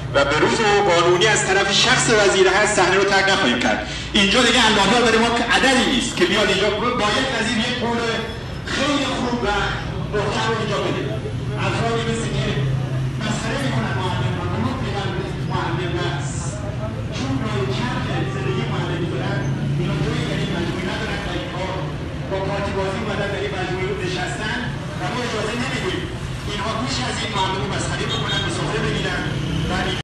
و به روز و قانونی از طرف شخص وزیر هست صحنه رو ترک نخواهیم کرد. اینجا دیگه الله داره، ما عددی نیست که بیاد اینجا باید وزیر یک قول خیلی خوب و محترم اینجا بده. افرادی مثل که مسخره میکنن معلم رو، نمود میگن معلم هست، چون روی چرخ زندگی معلمی دارن، اینا دوی در این مجموعی ندارن تا این کار با پارتی بازی اومدن در این مجموعی نشستن و ما اجازه نمیدیم اینها بیش از این معلم رو مسخره بکنن، مسافره بگیرن.